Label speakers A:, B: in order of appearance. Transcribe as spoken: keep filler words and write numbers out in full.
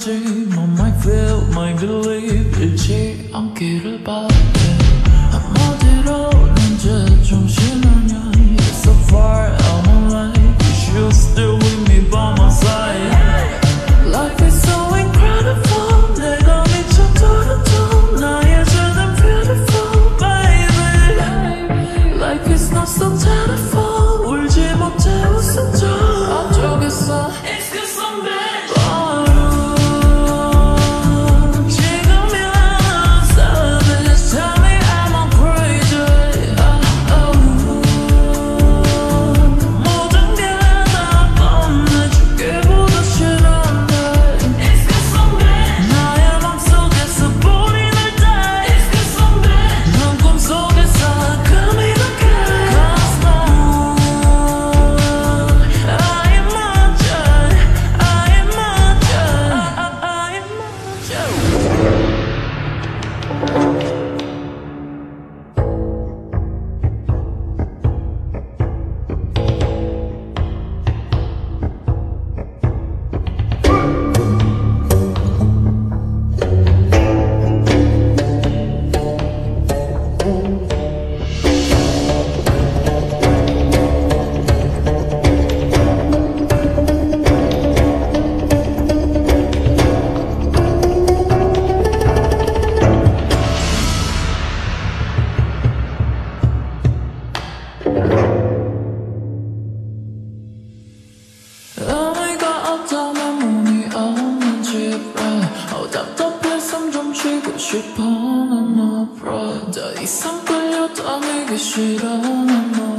A: 하지만 my feel, my believe 잃지 않기를 바래. 한마디로 난 제정신아냐. You're so far out of my life, you still with me by my side. Life is so incredible. 내가 미쳐버렸던 나의 주는 beautiful baby. Life is not so terrible. 울지 못해 웃은 적 안쪽에서 It's cause I'm bad. 의미가 없다면 문이 없는 집에 어, 답답해 숨 좀 쉬고 싶어 난 너 더 이상 끌려다니기 싫어 난 너